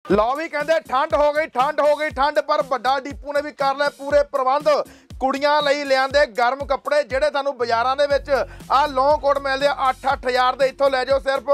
ਲਓ ਵੀ ਕਹਿੰਦੇ ਠੰਡ ਹੋ ਗਈ ਠੰਡ ਪਰ ਵੱਡਾ ਡੀਪੂ ਨੇ ਵੀ ਕਰ ਲਿਆ ਪੂਰੇ ਪ੍ਰਬੰਧ। ਕੁੜੀਆਂ ਲਈ ਲਿਆਂਦੇ ਗਰਮ ਕੱਪੜੇ ਜਿਹੜੇ ਤੁਹਾਨੂੰ ਬਾਜ਼ਾਰਾਂ ਦੇ ਵਿੱਚ ਆ ਲੌਂਗ ਕੋਟ ਮਿਲਦੇ ਆ 8-8000 ਦੇ, ਇੱਥੋਂ ਲੈ ਜਾਓ ਸਿਰਫ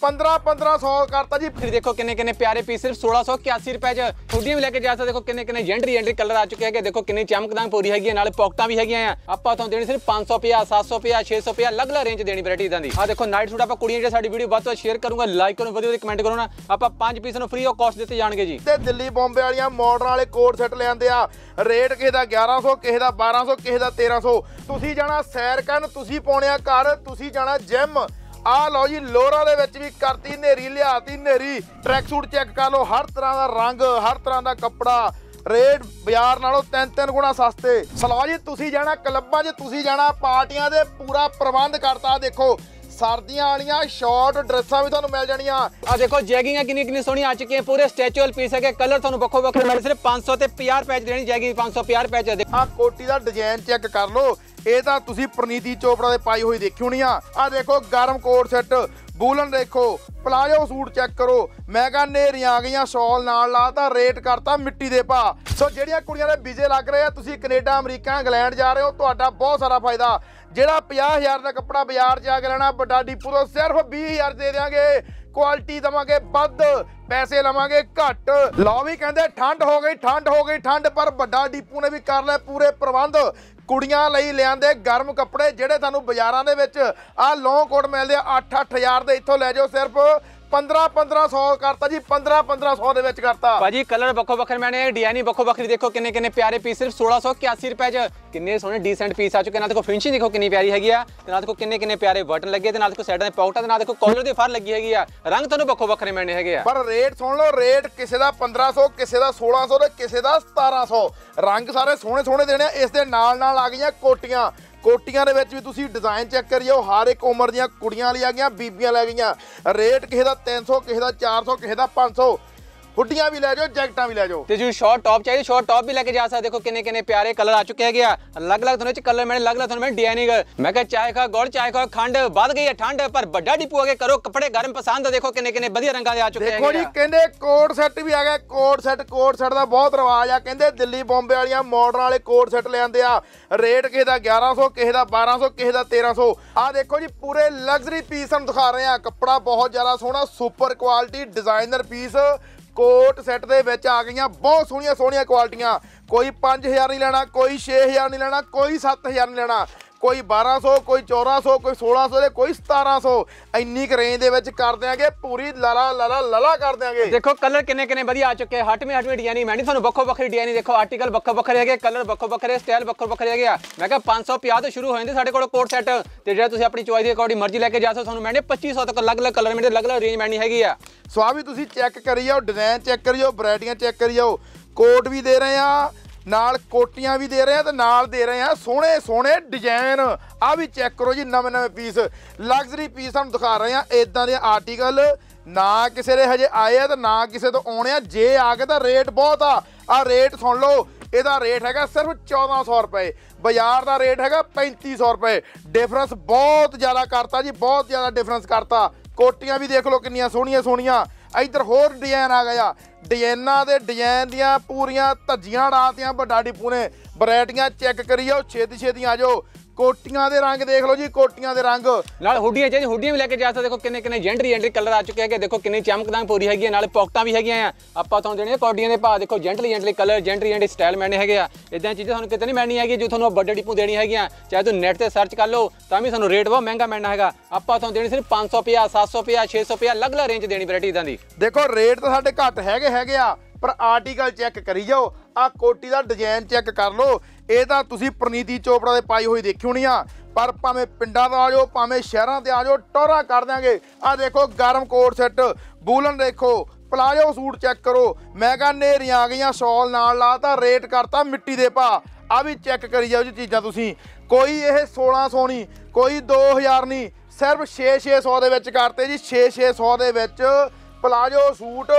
1500 ਕਰਤਾ जी। फिर देखो किन्ने किन्ने प्यारे पीस सिर्फ 1681 रुपए च हुडियां भी लेके जा सकते। देखो किन्ने किन्ने जेंट्री कलर आ चुके हैं। देखो किन्नी चमकदार पूरी हैगी नाले पॉकेटां भी हैगियां आ। आपां तुहानूं देनी सिर्फ 550 750 650 अलग-अलग रेंज देनी वैरायटी इदां दी। आ देखो नाइट सूट आपां कुड़ियां जे साडी वीडियो ਵੱਧ ਤੋਂ शेयर करूंगा, लाइक करो, वीडियो कमेंट करो ना, आपां 5 पीस ਨੂੰ फ्री ऑफ कॉस्ट ਦਿੱਤੇ ਜਾਣਗੇ ਜੀ। ਤੇ ਦਿੱਲੀ ਬੰਬੇ ਵਾਲੀਆਂ ਮਾਡਰਨ ਵਾਲੇ ਕੋਟ ਸੈੱਟ ਲਿਆਂਦੇ ਆ, ਰੇਟ ਕਿਸੇ ਦਾ 1100 ਕਿਸੇ ਦਾ 1200 ਕਿਸੇ ਦਾ 1300। ਤੁਸੀਂ ਜਾਣਾ ਸੈਰ ਕਰਨ, ਤੁਸੀਂ ਪਾਉਣੇ ਆ ਘਰ, ਤੁਸੀਂ ਜਾਣਾ ਜਿਮ। ਆ ਲਓ ਜੀ ਲੋਰਾ ਦੇ ਵਿੱਚ ਵੀ ਕਰਤੀ ਨੇਰੀ, ਲਿਆਤੀ ਨੇਰੀ। ਟਰੈਕ ਸੂਟ ਚੈੱਕ ਕਰ ਲਓ, ਹਰ ਤਰ੍ਹਾਂ ਦਾ ਰੰਗ, ਹਰ ਤਰ੍ਹਾਂ ਦਾ ਕੱਪੜਾ, ਰੇਟ ਬਾਜ਼ਾਰ ਨਾਲੋਂ 3-3 ਗੁਣਾ ਸਸਤੇ। ਸਲਾਹ ਜੀ ਤੁਸੀਂ ਜਾਣਾ ਕਲੱਬਾਂ 'ਚ, ਤੁਸੀਂ ਜਾਣਾ ਪਾਰਟੀਆਂ ਦੇ, ਪੂਰਾ ਪ੍ਰਬੰਧ ਕਰਤਾ। ਦੇਖੋ सर्दियां वालियां शॉर्ट ड्रेसां भी तुहानूं मिल जाणियां। आ देखो जैगिंग किन्नी किन्नी सोहनी आ चुकी है, पूरे स्ट्रेचेबल पीस है, कलर तुहानूं बक्खो बक्खरे मिल सिर्फ 500 ते 50 रुपए च देनी जैगिंग 550 रुपए च। आ कोटी दा डिजाइन चेक कर लो, ਇਹ ਤਾਂ ਤੁਸੀਂ ਪ੍ਰਨੀਤੀ ਚੋਪੜਾ ਦੇ ਪਾਈ ਹੋਈ ਦੇਖੀ ਹੋਣੀ ਆ ਦੇਖੋ ਗਰਮ ਕੋਟ ਸੈੱਟ, ਬੂਲਨ ਦੇਖੋ, ਪਲਾਜੋ ਸੂਟ ਚੈੱਕ ਕਰੋ। ਮੈਂ ਕਹਾਂ ਨੇਰੀਆਂ ਆ ਗਈਆਂ, ਸ਼ਾਲ ਨਾਲ ਲਾਤਾ, ਰੇਟ ਕਰਤਾ ਮਿੱਟੀ ਦੇ ਭਾ। ਸੋ ਜਿਹੜੀਆਂ ਕੁੜੀਆਂ ਦੇ ਵੀਜ਼ੇ ਲੱਗ ਰਹੇ ਆ, ਤੁਸੀਂ ਕੈਨੇਡਾ, ਅਮਰੀਕਾ, ਇੰਗਲੈਂਡ ਜਾ ਰਹੇ ਹੋ, ਤੁਹਾਡਾ ਬਹੁਤ ਸਾਰਾ ਫਾਇਦਾ। ਜਿਹੜਾ 50000 ਦਾ ਕੱਪੜਾ ਬਾਜ਼ਾਰ 'ਚ ਜਾ ਕੇ ਲੈਣਾ, ਵੱਡਾ ਡੀਪੂ ਤੋਂ ਸਿਰਫ 20000 ਦੇ ਦਿਆਂਗੇ। ਕੁਆਲਿਟੀ ਦਵਾਂਗੇ ਵੱਧ, ਪੈਸੇ ਲਵਾਂਗੇ ਘੱਟ। ਲਓ ਵੀ ਕਹਿੰਦੇ ਠੰਡ ਹੋ ਗਈ ਠੰਡ ਪਰ ਵੱਡਾ ਡੀਪੂ ਨੇ ਵੀ ਕਰ ਲਿਆ ਪੂਰੇ ਪ੍ਰਬੰਧ। ਕੁੜੀਆਂ ਲਈ ਲਿਆਂਦੇ ਗਰਮ ਕੱਪੜੇ ਜਿਹੜੇ ਤੁਹਾਨੂੰ ਬਾਜ਼ਾਰਾਂ ਦੇ ਵਿੱਚ ਆ ਲੌਂਗ ਕੋਟ ਮਿਲਦੇ ਆ 8-8000 ਦੇ, ਇੱਥੋਂ ਲੈ ਜਾਓ ਸਿਰਫ 1500 ਕਰਤਾ ਜੀ। 1500 ਦੇ ਵਿੱਚ ਕਰਤਾ ਭਾਜੀ। ਕਲਰ ਵੱਖੋ ਵੱਖਰੇ ਮੈਨੇ डिजाइन ਵੱਖੋ ਵੱਖਰੀ। देखो किन्ने किन्ने प्यारे पीस सिर्फ 1681 रुपए च किन्ने सोहने डिसेंट पीस आ चुके। ना देखो फिनिशिंग देखो किन्नी प्यारी हैगी आ, ते ना देखो किन्ने किन्ने प्यारे बटन लगे, ते ना देखो साइडां ते पॉकेटां, ते ना देखो कॉलर दी फर लगी हैगी आ। रंग तुहानूं ਵੱਖੋ ਵੱਖਰੇ मैंने हैगे आ, पर रेट सुन लो। रेट किसी ਦਾ 1500, ਕਿਸੇ ਦਾ 1600 ਤੇ ਕਿਸੇ ਦਾ 1700। रंग सारे सोहणे सोहणे देने। इस दे नाल नाल आ गईਆਂ ਕੋਟੀਆਂ। ਕੋਟੀਆਂ ਦੇ ਵਿੱਚ ਵੀ ਤੁਸੀਂ ਡਿਜ਼ਾਈਨ ਚੈੱਕ ਕਰਿਓ, ਹਰ ਇੱਕ ਉਮਰ ਦੀਆਂ ਕੁੜੀਆਂ ਲਈ ਆ ਗਈਆਂ, ਬੀਬੀਆਂ ਲੈ ਗਈਆਂ। ਰੇਟ ਕਿਸੇ ਦਾ 300, ਕਿਸੇ ਦਾ 400, ਕਿਸੇ ਦਾ 500। हुडियां भी ले जाओ, जैकटां भी ले जाओ। ते जो शॉर्ट टॉप चाहिए शॉर्ट टॉप भी लेके जा सकते। देखो किन्ने किन्ने प्यारे कलर आ चुके हैं, अलग अलग थोड़े कलर मैंने अलग अलग डिजाइनिंग। मैं कहा चाय खा गुड़, चाय खा खंड, बढ़ गई है ठंड पर बड़ा डिपू आगे करो कपड़े गर्म पसंद। देखो किन्ने किन्ने बढ़िया रंगा आ चुके हैं। देखो जी कहंदे कोट सेट भी आ गए। कोट सेट दा बहुत रिवाज आ। कहंदे दिल्ली बॉम्बे वालियां मॉडर्न वाले कोट सेट ले आंदे आ। रेट किसे दा 1100, किसे दा 1200, किसे दा 1300। आ देखो जी पूरे लग्जरी पीस हम दिखा रहे हैं। कपड़ा बहुत ज्यादा सोहना, super quality designer piece coat set दे विच आ गईयां। बहुत सोहणियां सोहणियां क्वालिटियां। कोई 5000 नहीं लेना, कोई 6000 नहीं लेना, कोई 7000 नहीं लेना, कोई 1200, कोई 1400, कोई 1600 ਤੇ ਕੋਈ 1700। ਇੰਨੀ ਕ ਰੇਂਜ ਦੇ ਵਿੱਚ ਕਰ ਦਿਆਂਗੇ, ਪੂਰੀ ਲਲਾ ਕਰ ਦਿਆਂਗੇ। ਦੇਖੋ ਕਲਰ ਕਿੰਨੇ ਕਿੰਨੇ ਵਧੀਆ ਆ ਚੁੱਕੇ। ਹਟਵੇਂ ਡਿਜ਼ਾਈਨ ਮੈਂ ਨਹੀਂ ਤੁਹਾਨੂੰ ਵੱਖੋ ਵੱਖਰੀ ਡਿਜ਼ਾਈਨ ਦੇਖੋ, ਆਰਟੀਕਲ ਵੱਖੋ ਵੱਖਰੇ ਹੈਗੇ, ਕਲਰ ਵੱਖੋ ਵੱਖਰੇ, ਸਟਾਈਲ ਵੱਖੋ ਵੱਖਰੇ ਹੈਗੇ ਆ। ਮੈਂ ਕਿਹਾ 550 ਤੋਂ ਸ਼ੁਰੂ ਹੋ ਜਾਂਦੇ ਸਾਡੇ ਕੋਲ ਕੋਟ ਸੈੱਟ, ਤੇ ਜਿਹੜਾ ਤੁਸੀਂ ਆਪਣੀ ਚੋਇਸ ਦੇ ਅਕੋਰਡਿੰਗ ਮਰਜ਼ੀ ਲੈ ਕੇ ਜਾ ਸਕਦੇ। ਤੁਹਾਨੂੰ ਮੈਨੇ 2500 ਤੱਕ ਅਲੱਗ-ਅਲੱਗ ਕਲਰ ਮੈਨੇ ਅਲੱਗ-ਅਲੱਗ ਰੇਂਜ ਮੈਨੀ ਹੈਗੀ ਆ। ਸੋ ਆ ਵੀ ਤੁਸੀਂ ਚੈੱਕ ਕਰੀ ਜਾਓ, ਡਿਜ਼ਾਈਨ ਚੈੱਕ ਕਰੀ ਜਾਓ, ਵੈਰਾਈਟੀਆਂ ਚੈੱਕ ਕਰੀ ਜਾਓ। ਕੋਟ ਵੀ ਦੇ ਰਹੇ ਆ, ਨਾਲ ਕੋਟੀਆਂ ਵੀ ਦੇ ਰਹੇ ਆ, ਤੇ ਨਾਲ ਦੇ ਰਹੇ ਆ ਸੋਹਣੇ ਸੋਹਣੇ ਡਿਜ਼ਾਈਨ। ਆ ਵੀ ਚੈੱਕ ਕਰੋ ਜੀ, ਨਵੇਂ ਨਵੇਂ ਪੀਸ, ਲਗਜ਼ਰੀ ਪੀਸ ਤੁਹਾਨੂੰ ਦਿਖਾ ਰਹੇ ਆ। ਇਦਾਂ ਦੇ ਆਰਟੀਕਲ ਨਾ ਕਿਸੇ ਦੇ ਹਜੇ ਆਏ ਆ ਤੇ ਨਾ ਕਿਸੇ ਤੋਂ ਆਉਣੇ ਆ। ਜੇ ਆ ਗਏ ਤਾਂ ਰੇਟ ਬਹੁਤ ਆ ਰੇਟ ਸੁਣ ਲਓ। ਇਹਦਾ ਰੇਟ ਹੈਗਾ ਸਿਰਫ 1400 ਰੁਪਏ, ਬਾਜ਼ਾਰ ਦਾ ਰੇਟ ਹੈਗਾ 3500 ਰੁਪਏ। ਡਿਫਰੈਂਸ ਬਹੁਤ ਜ਼ਿਆਦਾ ਕਰਤਾ ਜੀ, ਬਹੁਤ ਜ਼ਿਆਦਾ ਡਿਫਰੈਂਸ ਕਰਤਾ। ਕੋਟੀਆਂ ਵੀ ਦੇਖ ਲਓ ਕਿੰਨੀਆਂ ਸੋਹਣੀਆਂ ਸੋਹਣੀਆਂ। ਇੱਧਰ ਹੋਰ ਡਿਜ਼ਾਈਨ ਆ ਗਿਆ, ਡਿਜ਼ਾਈਨਾਂ ਦੇ ਡਿਜ਼ਾਈਨ ਦੀਆਂ ਪੂਰੀਆਂ ਧੱਜੀਆਂ ਉਡਾਤੀਆਂ ਵੱਡਾ ਡੀਪੂ ਨੇ। ਵੈਰਾਈਟੀਆਂ ਚੈੱਕ ਕਰੀ ਜਾਓ, ਛੇਤੀ ਛੇਤੀ ਆ ਜਾਓ। ਕੋਟੀਆਂ ਦੇ ਰੰਗ ਦੇਖ ਲਓ ਜੀ, ਕੋਟੀਆਂ ਦੇ ਰੰਗ ਨਾਲ ਹੁੱਡੀਆਂ ਚਾਹੀਦੀ, ਹੁੱਡੀਆਂ ਵੀ ਲੈ ਕੇ ਜਾ ਸਕਦੇ। ਦੇਖੋ ਕਿੰਨੇ ਕਿੰਨੇ ਜੈਂਟਰੀ ਕਲਰ ਆ ਚੁੱਕੇ ਹੈਗੇ। ਦੇਖੋ ਕਿੰਨੀ ਚਮਕਦਾਰ ਪੂਰੀ ਹੈਗੀ, ਨਾਲੇ ਪੌਕਟਾਂ ਵੀ ਹੈਗੀਆਂ ਆ। ਆਪਾਂ ਤੁਹਾਨੂੰ ਦੇਣੇ ਕੋਟੀਆਂ ਦੇ ਭਾਅ। ਦੇਖੋ ਜੈਂਟਲੀ ਕਲਰ, ਜੈਂਟਰੀ ਸਟਾਈਲ ਮੈਨੇ ਹੈਗੇ ਆ। ਇਦਾਂ ਚੀਜ਼ਾਂ ਤੁਹਾਨੂੰ ਕਿਤੇ ਨਹੀਂ ਮਿਲਣੀ ਹੈਗੀ ਜੋ ਤੁਹਾਨੂੰ ਵੱਡੇ ਡੀਪੂ ਦੇਣੀ ਹੈਗੀਆਂ। ਚਾਹੇ ਤੁਸੀਂ ਨੈਟ ਤੇ ਸਰਚ ਕਰ ਲਓ ਤਾਂ ਵੀ ਤੁਹਾਨੂੰ ਰੇਟ ਬਹੁਤ ਮਹਿੰਗਾ ਮਿਲਣਾ ਹੈਗਾ। ਆਪਾਂ ਤੁਹਾਨੂੰ ਦੇਣੀ ਸਿਰਫ 550 750 650 ਅਲੱਗ-ਅਲੱਗ ਰੇਂਜ ਦੇਣੀ ਵੈਰਾਈਟੀ ਇਦਾਂ ਦੀ। ਦੇਖੋ ਰੇਟ ਤਾਂ ਸਾਡੇ ਘੱਟ ਹੈਗੇ ਆ, ਪਰ ਆਰਟੀਕਲ ਚੈੱਕ ਕਰੀ ਜਾਓ। ਆ ਕੋਟੀ ਦਾ ਡਿਜ਼ਾਈਨ ਚੈੱਕ ਕਰ ਲਓ। ਇਹ ਤਾਂ ਤੁਸੀਂ ਪ੍ਰਨੀਤੀ ਚੋਪੜਾ ਦੇ ਪਾਈ ਹੋਈ ਦੇਖੀ ਹੋਣੀ ਆ। ਪਰ ਭਾਵੇਂ ਪਿੰਡਾਂ ਦਾ ਆ ਜਾਓ, ਭਾਵੇਂ ਸ਼ਹਿਰਾਂ ਤੇ ਆ ਜਾਓ, ਟੋਰਾ ਕਰ ਦਿਆਂਗੇ। ਆ ਦੇਖੋ ਗਰਮ ਕੋਟ ਸੈੱਟ, ਬੂਲਨ ਦੇਖੋ, ਪਲਾਜੋ ਸੂਟ ਚੈੱਕ ਕਰੋ। ਮੈਂ ਕਹਾਂ ਨੇਰੀਆਂ ਆ ਗਈਆਂ, ਸ਼ਾਲ ਨਾਲ ਲਾਤਾ, ਰੇਟ ਕਰਤਾ ਮਿੱਟੀ ਦੇ ਭਾ। ਆ ਵੀ ਚੈੱਕ ਕਰੀ ਜਾਓ ਜੀ ਚੀਜ਼ਾਂ ਤੁਸੀਂ। ਕੋਈ ਇਹ 1600 ਨਹੀਂ, ਕੋਈ 2000 ਨਹੀਂ, ਸਿਰਫ 600 ਦੇ ਵਿੱਚ ਕਰਤੇ ਜੀ। 600 ਦੇ ਵਿੱਚ ਪਲਾਜੋ ਸੂਟ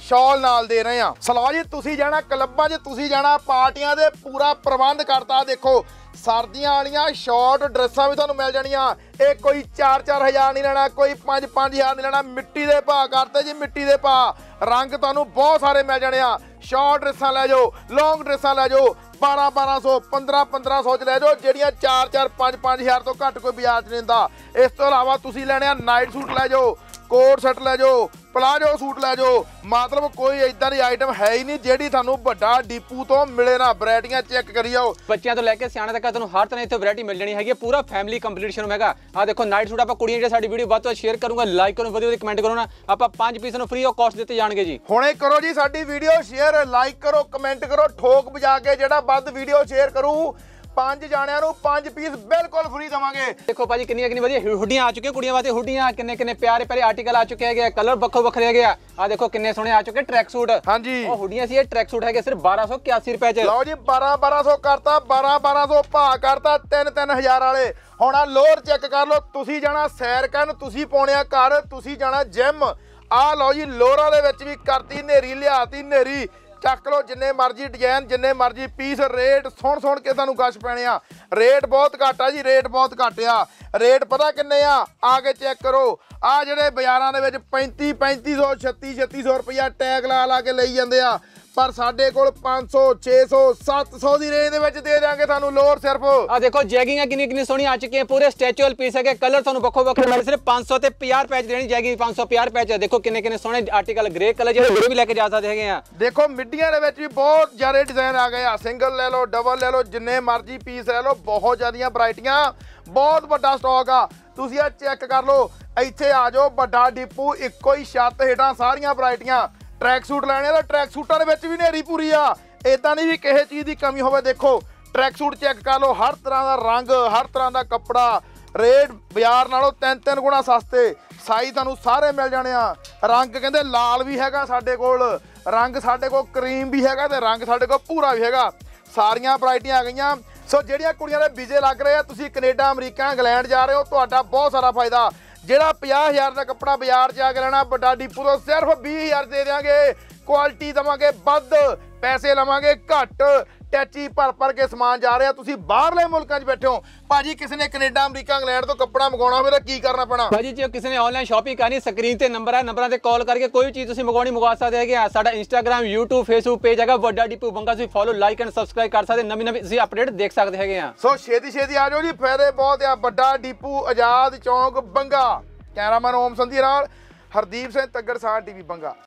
ਸ਼ਾਲ ਨਾਲ ਦੇ ਰਹੇ ਆ। ਸਲਾਹ ਜੀ ਤੁਸੀਂ ਜਾਣਾ ਕਲੱਬਾਂ 'ਚ, ਤੁਸੀਂ ਜਾਣਾ ਪਾਰਟੀਆਂ ਦੇ, ਪੂਰਾ ਪ੍ਰਬੰਧ ਕਰਤਾ। ਦੇਖੋ ਸਰਦੀਆਂ ਵਾਲੀਆਂ ਸ਼ਾਰਟ ਡਰੈਸਾਂ ਵੀ ਤੁਹਾਨੂੰ ਮਿਲ ਜਾਣੀਆਂ। ਇਹ ਕੋਈ 4-4 ਹਜ਼ਾਰ ਨਹੀਂ ਲੈਣਾ, ਕੋਈ 5-5 ਹਜ਼ਾਰ ਨਹੀਂ ਲੈਣਾ। ਮਿੱਟੀ ਦੇ ਭਾਅ ਕਰਤੇ ਜੀ, ਮਿੱਟੀ ਦੇ ਭਾਅ। ਰੰਗ ਤੁਹਾਨੂੰ ਬਹੁਤ ਸਾਰੇ ਮਿਲ ਜਾਣੇ ਆ। ਸ਼ਾਰਟ ਡਰੈਸਾਂ ਲੈ ਜਾਓ, ਲੌਂਗ ਡਰੈਸਾਂ ਲੈ ਜਾਓ, 1200 1500 ਚ ਲੈ ਜਾਓ, ਜਿਹੜੀਆਂ 4 5 ਹਜ਼ਾਰ ਤੋਂ ਘੱਟ ਕੋਈ ਬਾਜ਼ਾਰ 'ਚ ਨਹੀਂ ਦਿੰਦਾ। ਇਸ ਤੋਂ ਇਲਾਵਾ ਤੁਸੀਂ ਲੈਣੇ ਆ ਨਾਈਟ ਸੂਟ ਲੈ ਜਾਓ, ਕੋਟ ਸੈੱਟ ਲੈ ਜਾਓ, ਪਲਾਜੋ ਸੂਟ ਲੈ ਜਾਓ। ਮਤਲਬ ਕੋਈ ਇਦਾਂ ਦੀ ਆਈਟਮ ਹੈ ਹੀ ਨਹੀਂ ਜਿਹੜੀ ਤੁਹਾਨੂੰ ਵੱਡਾ ਡੀਪੂ ਤੋਂ ਮਿਲੇ ਨਾ। ਵੈਰਾਈਟੀਆਂ ਚੈੱਕ ਕਰੀ ਜਾਓ, ਬੱਚਿਆਂ ਤੋਂ ਲੈ ਕੇ ਸਿਆਣੇ ਤੱਕ ਤੁਹਾਨੂੰ ਹਰ ਤਰ੍ਹਾਂ ਇੱਥੇ ਵੈਰਾਈਟੀ ਮਿਲ ਜਾਣੀ ਹੈਗੀ। ਪੂਰਾ ਫੈਮਿਲੀ ਕੰਪਲੀਟ ਸ਼ੋਰੂਮ ਹੈਗਾ। ਆ ਦੇਖੋ ਨਾਈਟ ਸੂਟ ਆਪਾਂ ਕੁੜੀਆਂ ਜਿਹੜੇ ਸਾਡੀ ਵੀਡੀਓ ਵੱਧ ਤੋਂ ਸ਼ੇਅਰ ਕਰੂੰਗਾ, ਲਾਈਕ ਕਰੋ, ਵਧੀਆ ਕਮੈਂਟ ਕਰੋ ਨਾ, ਆਪਾਂ 5 ਪੀਸ ਨੂੰ ਫ੍ਰੀ ਆਫ ਕਾਸਟ ਦਿੱਤੇ ਜਾਣਗੇ ਜੀ। ਹੁਣੇ ਕਰੋ ਜੀ ਸਾਡੀ ਵੀਡੀਓ ਸ਼ੇਅਰ, ਲਾਈਕ ਕਰੋ, ਕਮੈਂਟ ਕਰੋ। ਠੋਕ ਵਜਾ ਕੇ ਜਿਹੜਾ ਵੱਧ ਵੀਡੀਓ ਸ਼ੇਅਰ ਕਰੂ 5 ਜਾਣਿਆਂ ਨੂੰ 5 ਪੀਸ ਬਿਲਕੁਲ ਫ੍ਰੀ ਦਵਾਂਗੇ। ਦੇਖੋ ਭਾਜੀ ਕਿੰਨੀਆਂ ਵਧੀਆ ਹੁੱਡੀਆਂ ਆ ਚੁੱਕੀਆਂ ਕੁੜੀਆਂ ਵਾਸਤੇ। ਹੁੱਡੀਆਂ ਕਿੰਨੇ ਪਿਆਰੇ ਆਰਟੀਕਲ ਆ ਚੁੱਕੇ ਹੈਗੇ, ਕਲਰ ਵੱਖਰੇ ਹੈਗੇ ਆ ਦੇਖੋ ਕਿੰਨੇ ਸੋਹਣੇ ਆ ਚੁੱਕੇ ਟਰੈਕ ਸੂਟ। ਹਾਂਜੀ ਉਹ ਹੁੱਡੀਆਂ ਸੀ, ਇਹ ਟਰੈਕ ਸੂਟ ਹੈਗੇ ਸਿਰਫ 1281 ਰੁਪਏ ਚ। ਲਓ ਜੀ 1200 ਕਰਤਾ, 1200 ਭਾਅ ਕਰਤਾ 3-3000 ਵਾਲੇ। ਹੁਣ ਆ ਲੋਅਰ ਚੈੱਕ ਕਰ ਲਓ। ਤੁਸੀਂ ਜਾਣਾ ਸੈਰ ਕਰਨ, ਤੁਸੀਂ ਪਾਉਣਿਆ ਘਰ, ਤੁਸੀਂ ਜਾਣਾ ਜਿਮ। ਆ ਲਓ ਜੀ ਲੋਅਰਾਂ ਦੇ ਵਿੱਚ ਵੀ ਕਰਤੀ ਨੇਰੀ, ਲਿਆਤੀ ਨੇਰੀ। ਚੱਕ ਲਓ ਜਿੰਨੇ ਮਰਜ਼ੀ ਡਿਜ਼ਾਈਨ, ਜਿੰਨੇ ਮਰਜ਼ੀ ਪੀਸ। ਰੇਟ ਸੁਣ ਕੇ ਤੁਹਾਨੂੰ ਗਸ਼ ਪੈਣੇ ਆ। ਰੇਟ ਬਹੁਤ ਘੱਟ ਆ ਜੀ, ਰੇਟ ਬਹੁਤ ਘੱਟ ਆ। ਰੇਟ ਪਤਾ ਕਿੰਨੇ ਆ ਕੇ ਚੈੱਕ ਕਰੋ। ਆ ਜਿਹੜੇ ਬਾਜ਼ਾਰਾਂ ਦੇ ਵਿੱਚ 3500 3600 ਰੁਪਇਆ ਟੈਗ ਲਾ ਕੇ ਲਈ ਜਾਂਦੇ ਆ, ਪਰ ਸਾਡੇ ਕੋਲ 500 600 700 ਦੀ ਰੇਂਜ ਦੇ ਵਿੱਚ ਦੇ ਦਿਆਂਗੇ ਤੁਹਾਨੂੰ ਲੋਅਰ ਸਿਰਫ। ਆ ਦੇਖੋ ਜੈਗਿੰਗਾਂ ਕਿੰਨੀ ਸੋਹਣੀ ਆ ਚੁੱਕੀਆਂ, ਪੂਰੇ ਸਟੈਚੂਅਲ ਪੀਸ ਹੈਗੇ। ਕਲਰ ਤੁਹਾਨੂੰ ਵੱਖਰੇ ਮਿਲ ਸਿਰਫ 500 ਤੇ 50 ਰੁਪਏ ਚ ਦੇਣੀ ਜੈਗਿੰਗ। 550 ਰੁਪਏ ਚ ਦੇਖੋ ਕਿੰਨੇ ਸੋਹਣੇ ਆਰਟੀਕਲ ਗ੍ਰੇ ਕਲਰ ਜਿਹੜੇ ਵੀਡੀਓ ਵੀ ਲੈ ਕੇ ਜਾ ਸਕਦੇ ਹੈਗੇ ਆ। ਦੇਖੋ ਮਿੱਡੀਆਂ ਦੇ ਵਿੱਚ ਵੀ ਬਹੁਤ ਜ਼ਿਆਦਾ ਡਿਜ਼ਾਈਨ ਆ ਗਏ ਆ। ਸਿੰਗਲ ਲੈ ਲਓ, ਡਬਲ ਲੈ ਲਓ, ਜਿੰਨੇ ਮਰਜ਼ੀ ਪੀਸ ਲੈ ਲਓ। ਬਹੁਤ ਜ਼ਿਆਦੀਆਂ ਵੈਰਾਈਟੀਆਂ, ਬਹੁਤ ਵੱਡਾ ਸਟਾਕ ਆ। ਤੁਸੀਂ ਆ ਚੈੱਕ ਕਰ ਲਓ। ਇੱਥੇ ਆ ਜਾਓ, ਵੱਡਾ ਡਿਪੂ, ਇੱਕੋ ਹੀ ਛੱਤ ਹੇਠਾਂ ਸਾਰੀਆਂ ਵੈਰਾਈਟੀਆਂ। ਟਰੈਕ ਸੂਟ ਲੈਣੇ ਤਾਂ ਟਰੈਕ ਸੂਟਾਂ ਦੇ ਵਿੱਚ ਵੀ ਨੇਰੀ ਪੂਰੀ ਆ। ਇਦਾਂ ਨਹੀਂ ਵੀ ਕਿਸੇ ਚੀਜ਼ ਦੀ ਕਮੀ ਹੋਵੇ। ਦੇਖੋ ਟਰੈਕ ਸੂਟ ਚੈੱਕ ਕਰ ਲਓ, ਹਰ ਤਰ੍ਹਾਂ ਦਾ ਰੰਗ, ਹਰ ਤਰ੍ਹਾਂ ਦਾ ਕੱਪੜਾ। ਰੇਟ ਬਾਜ਼ਾਰ ਨਾਲੋਂ 3 ਗੁਣਾ ਸਸਤੇ। ਸਾਈਜ਼ ਤੁਹਾਨੂੰ ਸਾਰੇ ਮਿਲ ਜਾਣੇ ਆ। ਰੰਗ ਕਹਿੰਦੇ ਲਾਲ ਵੀ ਹੈਗਾ ਸਾਡੇ ਕੋਲ, ਰੰਗ ਸਾਡੇ ਕੋਲ ਕਰੀਮ ਵੀ ਹੈਗਾ, ਤੇ ਰੰਗ ਸਾਡੇ ਕੋਲ ਭੂਰਾ ਵੀ ਹੈਗਾ। ਸਾਰੀਆਂ ਵੈਰਾਈਟੀਆਂ ਆ ਗਈਆਂ। ਸੋ ਜਿਹੜੀਆਂ ਕੁੜੀਆਂ ਦੇ ਵੀਜ਼ੇ ਲੱਗ ਰਹੇ ਆ, ਤੁਸੀਂ ਕੈਨੇਡਾ, ਅਮਰੀਕਾ, ਇੰਗਲੈਂਡ ਜਾ ਰਹੇ ਹੋ, ਤੁਹਾਡਾ ਬਹੁਤ ਸਾਰਾ ਫਾਇਦਾ। ਜਿਹੜਾ 50000 ਦਾ ਕੱਪੜਾ ਬਾਜ਼ਾਰ 'ਚ ਆ ਕੇ ਲੈਣਾ, ਵੱਡਾ ਡੀਪੂ ਤੋਂ ਸਿਰਫ 20000 ਦੇ ਦਿਆਂਗੇ। ਕੁਆਲਿਟੀ ਦੇਵਾਂਗੇ ਵੱਧ, ਪੈਸੇ ਲਵਾਂਗੇ ਘੱਟ। ਟੈਚੀ ਭਰ ਕੇ ਸਮਾਨ ਜਾ ਰਿਹਾ। ਤੁਸੀਂ ਬਾਹਰਲੇ ਮੁਲਕਾਂ 'ਚ ਬੈਠੇ ਹੋ ਭਾਜੀ, ਕਿਸੇ ਨੇ ਕੈਨੇਡਾ, ਅਮਰੀਕਾ, ਇੰਗਲੈਂਡ ਤੋਂ ਕੱਪੜਾ ਮੰਗਵਾਉਣਾ ਹੋਵੇ ਤਾਂ ਕੀ ਕਰਨਾ ਪੈਣਾ ਭਾਜੀ? ਜੇ ਕਿਸੇ ਨੇ ਆਨਲਾਈਨ ਸ਼ਾਪਿੰਗ ਕਰਨੀ, ਸਕਰੀਨ ਤੇ ਨੰਬਰ ਹੈ, ਨੰਬਰਾਂ ਤੇ ਕਾਲ ਕਰਕੇ ਕੋਈ ਚੀਜ਼ ਤੁਸੀਂ ਮੰਗਵਾ ਸਕਦੇ ਹੈਗੇ ਆ। ਸਾਡਾ ਇੰਸਟਾਗ੍ਰam, YouTube, Facebook ਪੇਜ ਹੈਗਾ ਵੱਡਾ ਡੀਪੂ ਬੰਗਾ। ਤੁਸੀਂ ਫੋਲੋ, ਲਾਈਕ ਐਂਡ ਸਬਸਕ੍ਰਾਈਬ ਕਰ ਸਕਦੇ। ਨਵੀਂ ਤੁਸੀਂ ਅਪਡੇਟ ਦੇਖ ਸਕਦੇ ਹੈਗੇ ਆ। ਸੋ ਛੇਤੀ ਆ ਜਾਓ ਜੀ, ਫਾਇਦੇ ਬਹੁਤ ਆ। ਵੱਡਾ ਡੀਪੂ, ਆਜ਼ਾਦ ਚੌਂਕ, ਬੰਗਾ। ਕੈਮਰਾਮੈਨ ਓਮ ਸੰਧੀ ਨਾਲ ਹਰਦੀਪ ਸਿੰਘ ਤੱਗੜ, ਸਾਹ TV ਬੰਗਾ।